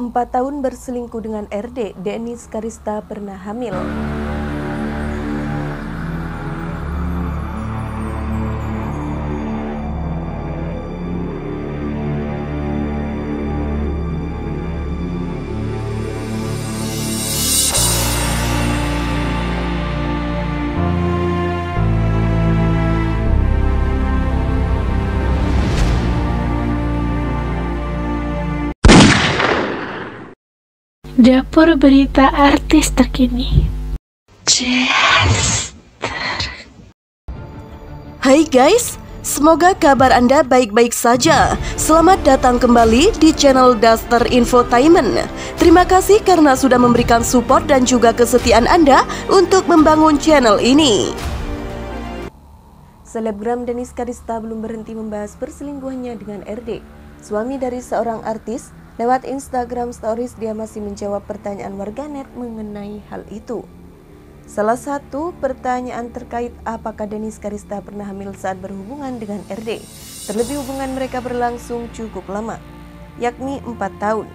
4 tahun berselingkuh dengan RD, Dennis Karista pernah hamil. Dapur berita artis terkini. Hai guys, semoga kabar Anda baik-baik saja. Selamat datang kembali di channel Daster Infotainment. Terima kasih karena sudah memberikan support dan juga kesetiaan Anda untuk membangun channel ini. Selebgram Dennis Karista belum berhenti membahas perselingkuhannya dengan RD, suami dari seorang artis. Lewat Instagram Stories, dia masih menjawab pertanyaan warganet mengenai hal itu. Salah satu pertanyaan terkait apakah Dennis Karista pernah hamil saat berhubungan dengan RD. Terlebih hubungan mereka berlangsung cukup lama, yakni 4 tahun.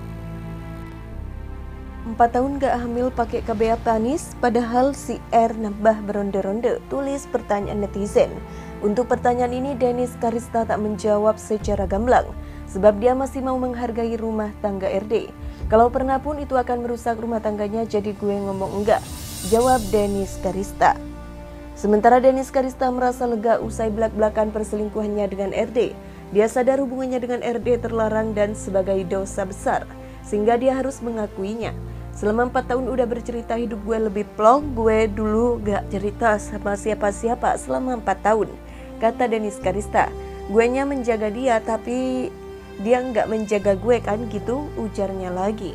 4 tahun gak hamil pakai KB Tanis, padahal si R nambah beronde-ronde, tulis pertanyaan netizen. Untuk pertanyaan ini Dennis Karista tak menjawab secara gamblang, sebab dia masih mau menghargai rumah tangga RD. Kalau pernah pun itu akan merusak rumah tangganya, jadi gue ngomong enggak, jawab Dennis Karista. Sementara Dennis Karista merasa lega usai belak-belakan perselingkuhannya dengan RD. Dia sadar hubungannya dengan RD terlarang dan sebagai dosa besar, sehingga dia harus mengakuinya. Selama 4 tahun udah bercerita hidup gue lebih plong, gue dulu gak cerita sama siapa-siapa selama 4 tahun, kata Dennis Karista. Guenya menjaga dia tapi dia nggak menjaga gue kan gitu, ujarnya lagi.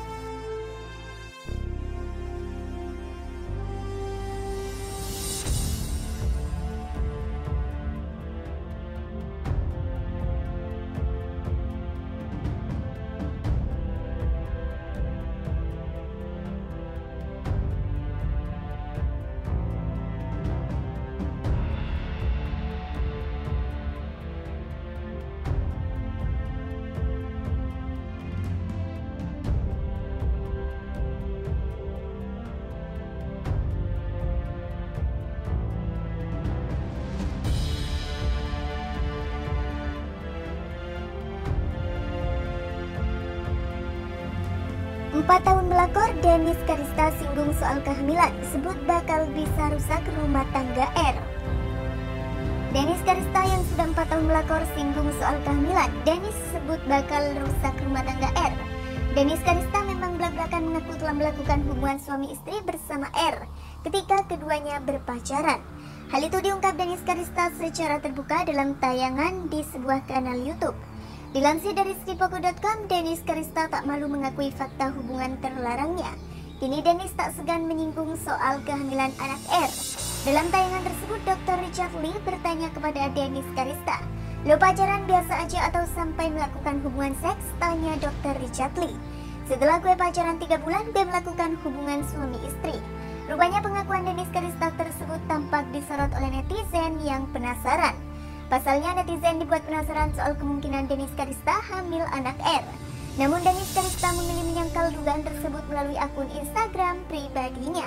Empat tahun belakor, Dennis Karista singgung soal kehamilan, sebut bakal bisa rusak rumah tangga R. Dennis Karista yang sudah 4 tahun belakor singgung soal kehamilan, Dennis sebut bakal rusak rumah tangga R. Dennis Karista memang belak-belakan mengaku telah melakukan hubungan suami istri bersama R ketika keduanya berpacaran. Hal itu diungkap Dennis Karista secara terbuka dalam tayangan di sebuah kanal YouTube. Dilansir dari sripoku.com, Dennis Karista tak malu mengakui fakta hubungan terlarangnya. Kini Dennis tak segan menyinggung soal kehamilan anak R. Dalam tayangan tersebut, Dr. Richard Lee bertanya kepada Dennis Karista, "Lo pacaran biasa aja atau sampai melakukan hubungan seks?" tanya Dr. Richard Lee. "Setelah gue pacaran 3 bulan, gue melakukan hubungan suami istri." Rupanya pengakuan Dennis Karista tersebut tampak disorot oleh netizen yang penasaran. Pasalnya netizen dibuat penasaran soal kemungkinan Dennis Karista hamil anak R. Namun Dennis Karista memilih menyangkal dugaan tersebut melalui akun Instagram pribadinya.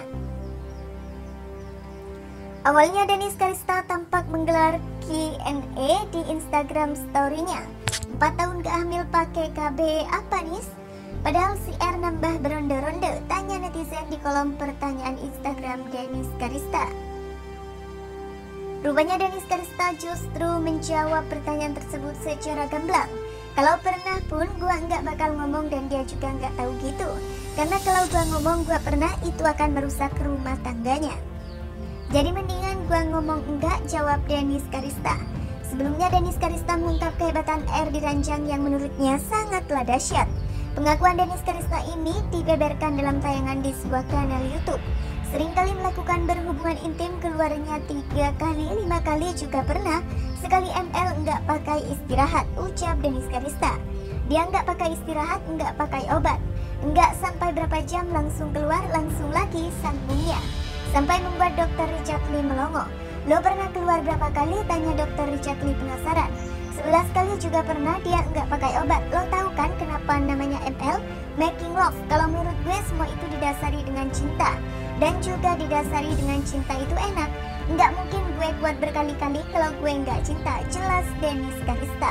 Awalnya Dennis Karista tampak menggelar Q&A di Instagram story-nya. 4 tahun gak hamil pakai KB apa nis? Padahal si R nambah beronde-ronde, tanya netizen di kolom pertanyaan Instagram Dennis Karista. Rupanya Dennis Karista justru menjawab pertanyaan tersebut secara gamblang. "Kalau pernah pun gua nggak bakal ngomong dan dia juga nggak tahu gitu. Karena kalau gua ngomong gua pernah, itu akan merusak rumah tangganya. Jadi mendingan gua ngomong enggak," jawab Dennis Karista. Sebelumnya Dennis Karista mengungkap kehebatan R di ranjang yang menurutnya sangatlah dahsyat. Pengakuan Dennis Karista ini dibeberkan dalam tayangan di sebuah kanal YouTube. Seringkali melakukan berhubungan intim, keluarnya 3 kali, 5 kali juga pernah. Sekali ML enggak pakai istirahat, ucap Dennis Karista. Dia enggak pakai istirahat, enggak pakai obat. Enggak sampai berapa jam langsung keluar, langsung lagi, sambungnya. Sampai membuat Dr. Richard Lee melongo. "Lo pernah keluar berapa kali?" tanya Dr. Richard Lee penasaran. 11 kali juga pernah dia nggak pakai obat. Lo tahu kan kenapa namanya ML? Making love. Kalau menurut gue semua itu didasari dengan cinta. Dan juga didasari dengan cinta itu enak. Nggak mungkin gue kuat berkali-kali kalau gue nggak cinta. Jelas Dennis Karista.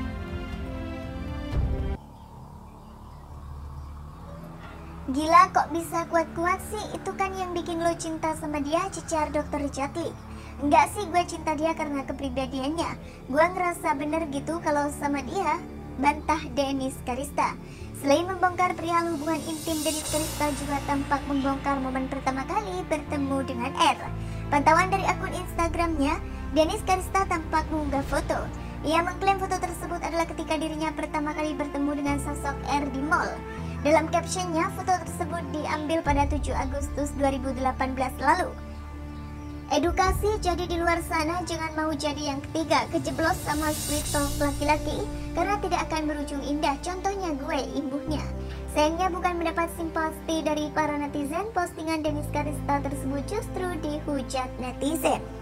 Gila kok bisa kuat-kuat sih? Itu kan yang bikin lo cinta sama dia, cecar Dr. Jatli. Enggak sih, gue cinta dia karena kepribadiannya. Gue ngerasa bener gitu kalau sama dia, bantah Dennis Karista. Selain membongkar perihal hubungan intim, Dennis Karista juga tampak membongkar momen pertama kali bertemu dengan R. Pantauan dari akun Instagramnya, Dennis Karista tampak mengunggah foto. Ia mengklaim foto tersebut adalah ketika dirinya pertama kali bertemu dengan sosok R di mall. Dalam captionnya, foto tersebut diambil pada 7 Agustus 2018 lalu. Edukasi jadi di luar sana, jangan mau jadi yang ketiga, kejeblos sama sweet talk laki-laki karena tidak akan berujung indah. Contohnya gue, imbuhnya. Sayangnya bukan mendapat simpati dari para netizen, postingan Dennis Karista tersebut justru dihujat netizen.